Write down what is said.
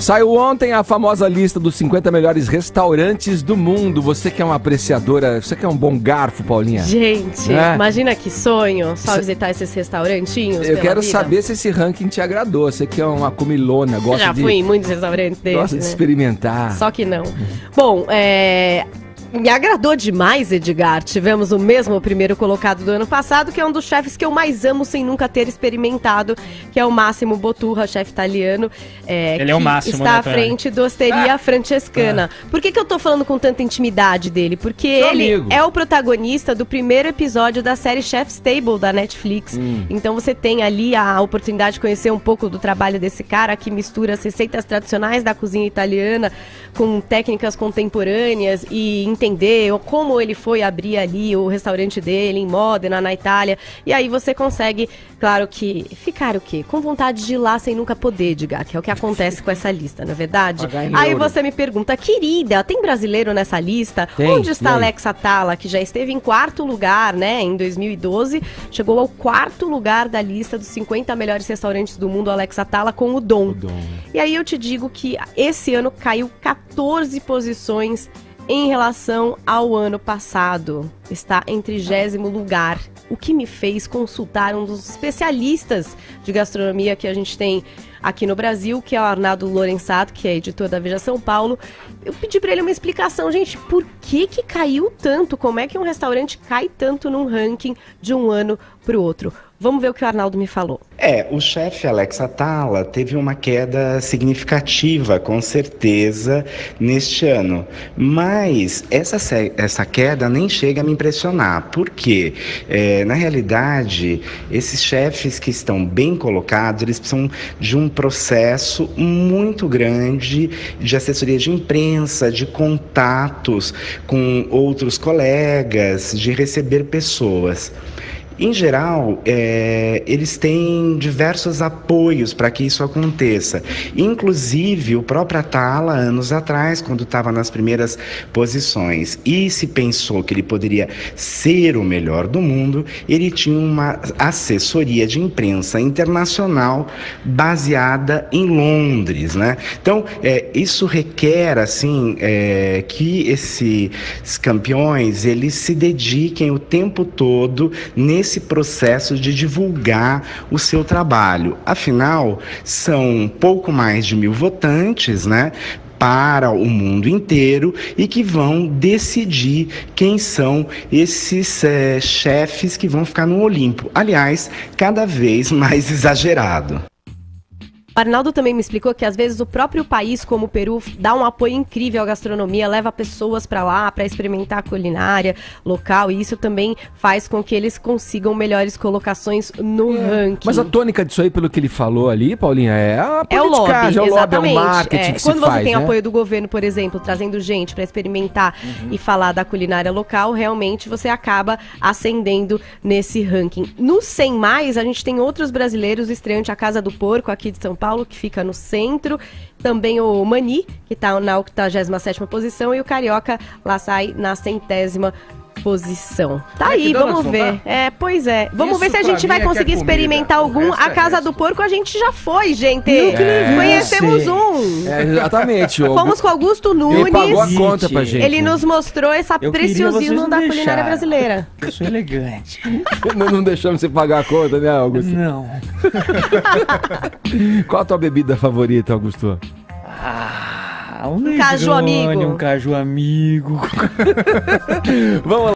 Saiu ontem a famosa lista dos 50 melhores restaurantes do mundo. Você que é uma apreciadora, você que é um bom garfo, Paulinha? Gente, imagina que sonho só visitar esses restaurantinhos. Eu quero saber se esse ranking te agradou. Você que é uma comilona, gosta de... Já fui em muitos restaurantes desses, gosta de experimentar. Só que não. Bom, me agradou demais, Edgar. Tivemos o mesmo primeiro colocado do ano passado, que é um dos chefes que eu mais amo sem nunca ter experimentado, que é o Massimo Botturra, chefe italiano. Ele é o máximo, está à frente da Osteria Francescana. Por que eu tô falando com tanta intimidade dele? Porque ele é o protagonista do primeiro episódio da série Chef's Table da Netflix. Então você tem ali a oportunidade de conhecer um pouco do trabalho desse cara que mistura as receitas tradicionais da cozinha italiana com técnicas contemporâneas e entender como ele foi abrir ali o restaurante dele em Modena, na Itália. E aí você consegue, claro que, ficar o quê? Com vontade de ir lá sem nunca poder, Edgar, que é o que acontece com essa lista, não é verdade? Aí você me pergunta, querida, tem brasileiro nessa lista? Tem. Onde está Alex Atala, que já esteve em 4º lugar, né, em 2012, chegou ao 4º lugar da lista dos 50 melhores restaurantes do mundo, Alex Atala, com o Dom. E aí eu te digo que esse ano caiu 14 posições em relação ao ano passado. Está em 30º lugar, o que me fez consultar um dos especialistas de gastronomia que a gente tem aqui no Brasil, que é o Arnaldo Lorenzato, que é editor da Veja São Paulo. Eu pedi para ele uma explicação, gente, por que caiu tanto? Como é que um restaurante cai tanto num ranking de um ano para o outro? Vamos ver o que o Arnaldo me falou. O chefe Alex Atala teve uma queda significativa, com certeza, neste ano. Mas essa queda nem chega a me impressionar. Por quê? Na realidade, esses chefes que estão bem colocados, eles precisam de um processo muito grande de assessoria de imprensa, de contatos com outros colegas, de receber pessoas. Em geral, eles têm diversos apoios para que isso aconteça. Inclusive, o próprio Atala, anos atrás, quando estava nas primeiras posições e se pensou que ele poderia ser o melhor do mundo, ele tinha uma assessoria de imprensa internacional baseada em Londres, né? Então, isso requer, assim, que esses campeões, eles se dediquem o tempo todo nesse processo de divulgar o seu trabalho. Afinal, são pouco mais de 1.000 votantes, né, para o mundo inteiro e que vão decidir quem são esses chefes que vão ficar no Olimpo. Aliás, cada vez mais exagerado. O Arnaldo também me explicou que às vezes o próprio país, como o Peru, dá um apoio incrível à gastronomia, leva pessoas para lá para experimentar a culinária local, e isso também faz com que eles consigam melhores colocações no ranking. Mas a tônica disso aí, pelo que ele falou ali, Paulinha, é a é o lobby, exatamente. É o marketing que quando se você faz, tem né? apoio do governo, por exemplo, trazendo gente para experimentar e falar da culinária local, realmente você acaba ascendendo nesse ranking. No 100 mais, a gente tem outros brasileiros, o estreante A Casa do Porco, aqui de São Paulo, que fica no centro, também o Mani, que está na 87ª posição, e o Carioca La Sai na 100ª posição. Tá aí, vamos ver. Pois é. Vamos ver se a gente vai conseguir experimentar algum. A Casa do Porco a gente já foi, gente. Conhecemos um. Exatamente. Fomos com Augusto Nunes. Ele pagou a conta pra gente. Ele nos mostrou essa preciosismo da culinária brasileira. Eu sou elegante. Não deixamos você pagar a conta, né, Augusto? Não. Qual a tua bebida favorita, Augusto? Um caju amigo. Um caju amigo. Vamos lá.